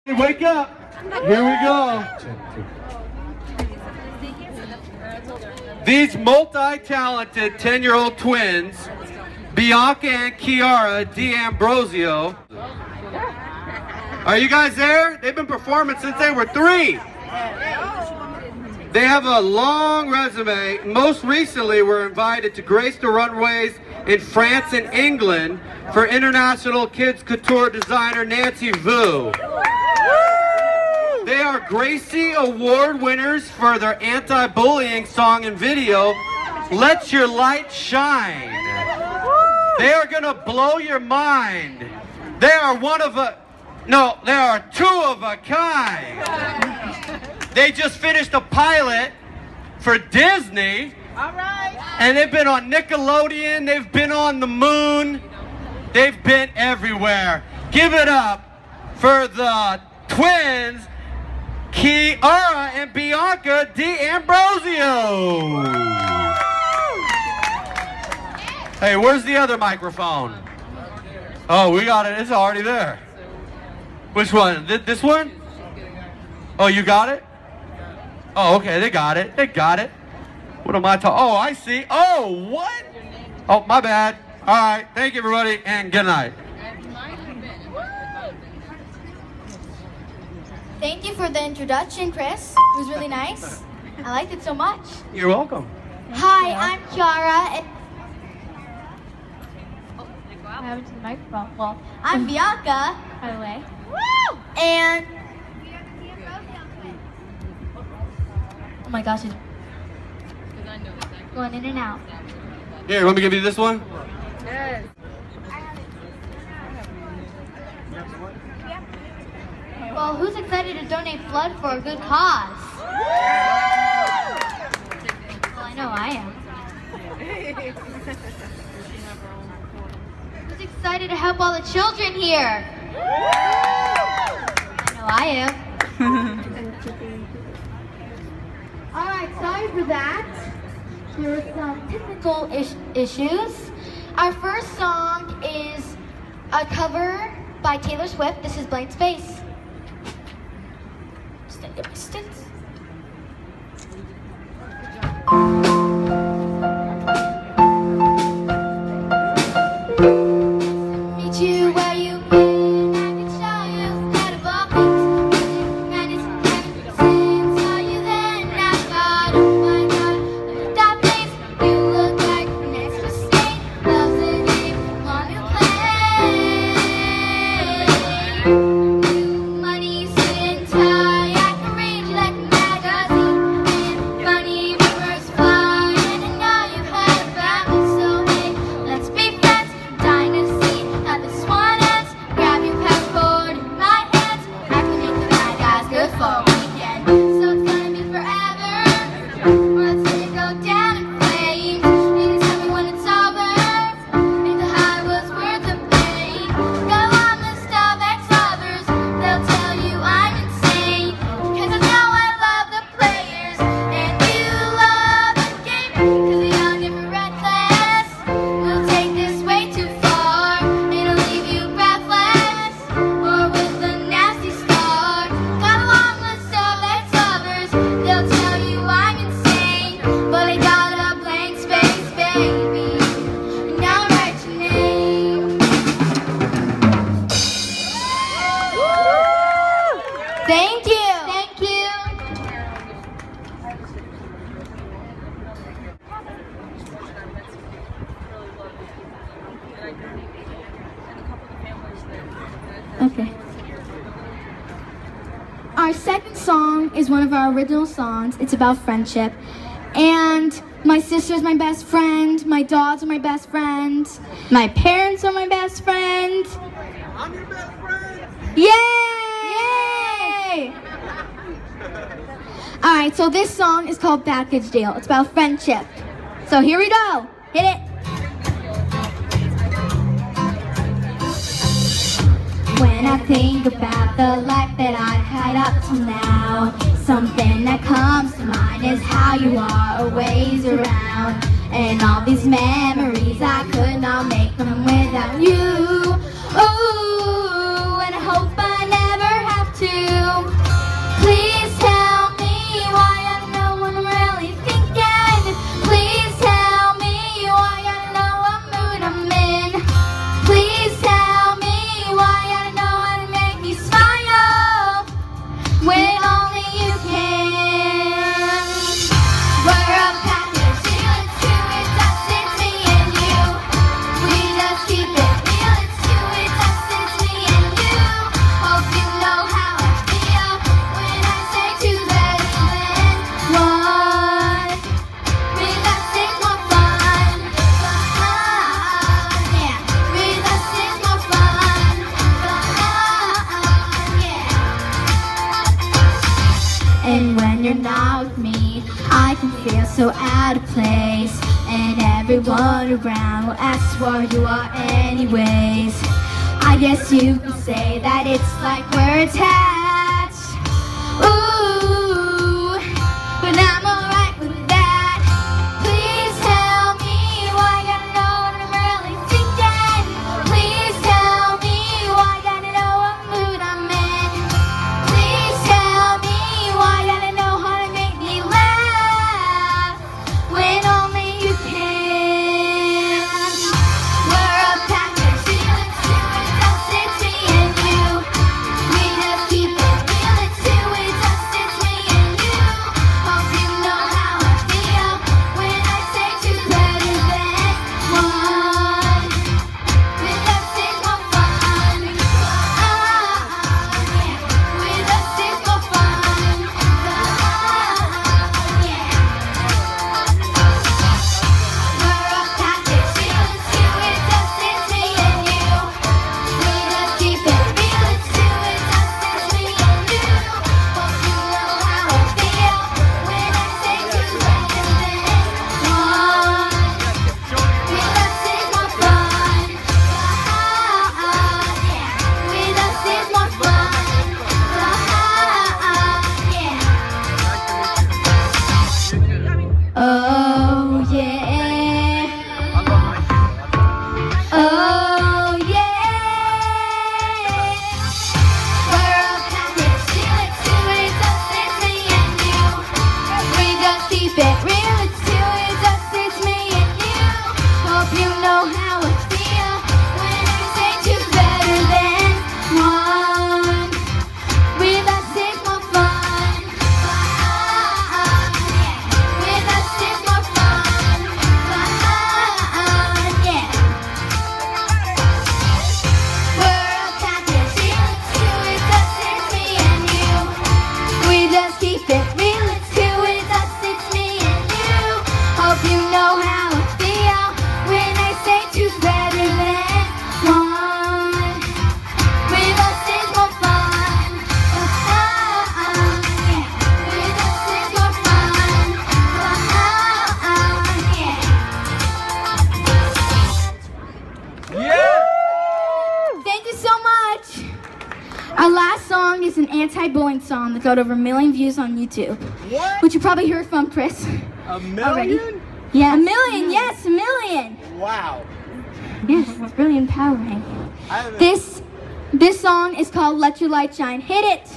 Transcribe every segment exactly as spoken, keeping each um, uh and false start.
Wake up! Here we go. These multi-talented ten-year-old twins, Bianca and Chiara D'Ambrosio. Are you guys there? They've been performing since they were three. They have a long resume. Most recently were invited to grace the runways in France and England for international kids couture designer Nancy Vu. They are Gracie Award winners for their anti-bullying song and video, Let Your Light Shine. They are gonna blow your mind. They are one of a, no, they are two of a kind. They just finished a pilot for Disney. All right. And they've been on Nickelodeon, they've been on the moon, they've been everywhere. Give it up for the twins, Chiara and Bianca D'Ambrosio. Hey, where's the other microphone? Oh, we got it. It's already there. Which one? This one? Oh, you got it? Oh, okay. They got it. They got it. What am I talking? Oh, I see. Oh, what? Oh, my bad. All right. Thank you, everybody, and good night. Thank you for the introduction, Chris. It was really nice. I liked it so much. You're welcome. Hi, I'm Chiara. And What happened to the microphone? Well, I'm Bianca. by the way. Woo! And oh my gosh, it's going in and out. Here, let me give you this one. Yes. Well, who's excited to donate blood for a good cause? Well, I know I am. Who's excited to help all the children here? I know I am. Alright, sorry for that. There were some technical is issues. Our first song is a cover by Taylor Swift. This is Blank Space. Just gonna get my sticks. Meet you where you've been. I can show you incredible things. And it's heaven since saw you then. I thought, oh my God, look at that face. You look like an extra state. Love's the name on your plate. New money, suit and tie. I can read you like a magazine. And funny reverse fly. And I know you've heard about me, so hey, let's be friends. Dynasty at this one ends. Grab your passport in my hands. I can make the bad guys good for a weekend. So it's gonna be forever. Or let's let it go down in flames. You can tell me when it's over. If the high was worth the pain. Got a long list of ex-lovers. They'll tell you I'm insane. Cause I know I love the players. And you love the game. Cause the young and reckless will take this way too far. It'll leave you breathless. Or with a nasty scar. Got a long list of ex-lovers. They'll tell you I'm insane. But I got a blank space, baby. And now I write your name. Thank you. Thank you. Okay. Our second song is one of our original songs. It's about friendship. And my sister's my best friend. My dogs are my best friend. My parents are my best friend. I'm your best friend. Yay! Yay! Alright, so this song is called Package Deal. It's about friendship. So here we go. Hit it. When I think about the life that I've had up till now, something that comes to mind is how you are always around. And all these memories, I could not make them without you. Ooh, and I hope I never have to. And when you're not with me, I can feel so out of place. And everyone around will ask where you are anyways. I guess you could say that it's like we're attached. Ooh, but I'm alright with that. Please tell me why I gotta know what I'm really thinking. Please tell me why I gotta know what mood I'm in. Please tell me why I gotta know how to make me laugh when only you can. We're a package, feeling two, it's us, it's me and you. We just keep it real, it's two, it's us, it's me and you. Hope you know how I feel when I say two's better than one. With us it's more fun. Ah, yeah. With us it's more fun. Ah, yeah. We're a package, feeling two, it's us, it's me and you. We just keep it real, it's two, it's us, it's me and you. Hope you know how I feel when I say two's better than one. With us is more fun. Ah, yeah. With us is more fun. Ah, yeah. Oh yeah. Oh yeah. We're a package, feel it too, it's us, it's me and you. We just keep it real, it's two, it's us, it's me and you. Hope you know how I feel when I say two's better than one. With us it's more fun. Ah, yeah. With us it's more fun. Ah, yeah. We're a package, feel it too, it's us, it's me and you. We just keep it real, it's two, it's us, it's me and you. Hope you know how I feel when I say two's better than one. With us is more fun. Ah, yeah. With us is more fun. Ah, yeah. Thank you so much. Our last song is an anti-bullying song that got over a million views on YouTube. What? Which you probably heard from Chris. A Already. million? Yeah, a million. Yes, a million. Wow. Yes, it's really empowering. I haven't- This this song is called Let Your Light Shine. Hit it.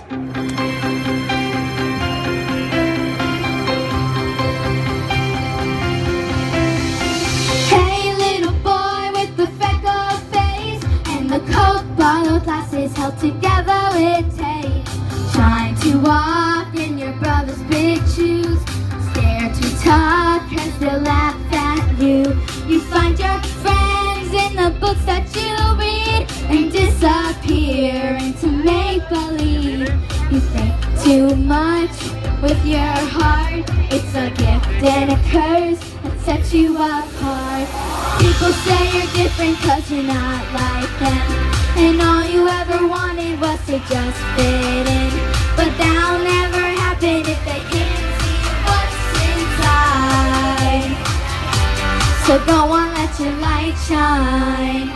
Hey, little boy with the freckled face and the Coke bottle glasses held together with tape. Trying to walk in your brother's big shoes. Scared to talk cause they'll laugh at you. You find your friends in the books that you read and disappear into make-believe. You think too much with your heart. It's a gift and a curse that sets you apart. People say you're different cause you're not like them, and all you ever wanted was to just fit in. But that'll never happen if they can't see what's inside. So go on, let your light shine.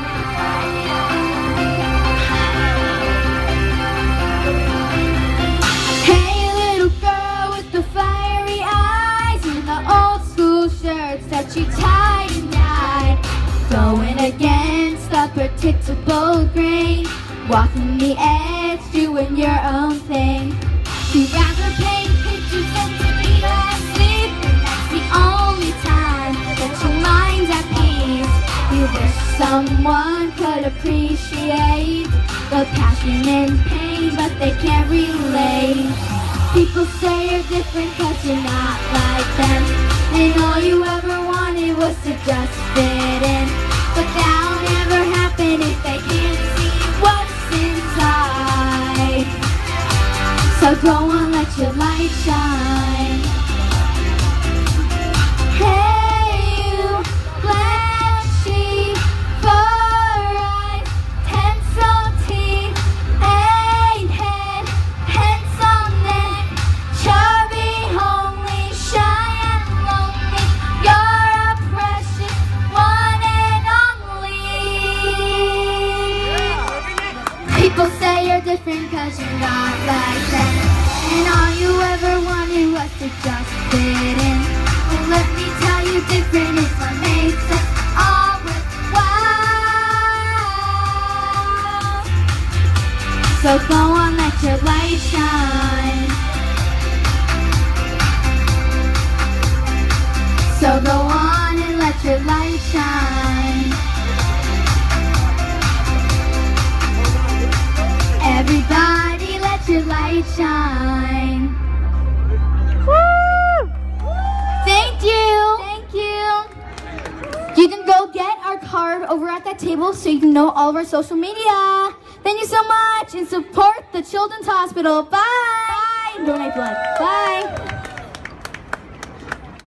Hey, little girl with the fiery eyes and the old school shirts that you tied and dyed. Going against the predictable grain, walking the edge, doing your own thing. You'd rather paint pictures than to be asleep, and that's the only time that your mind's at peace. You wish someone could appreciate the passion and pain, but they can't relate. People say you're different cause you're not like them, and all you ever wanted was to just fit in. But that'll never happen if they can't see what's inside. So go on, let your light shine. Hey, you flashy four eyes, pencil teeth, eight head, pencil neck, chart. to just fit in. Well, let me tell you, different is what makes us all worthwhile. So go on, let your light shine. So go on and let your light shine. Everybody, let your light shine. Woo! Thank you. Thank you. You can go get our card over at that table so you can know all of our social media. Thank you so much and support the Children's Hospital. Bye. Bye. Donate blood. Bye.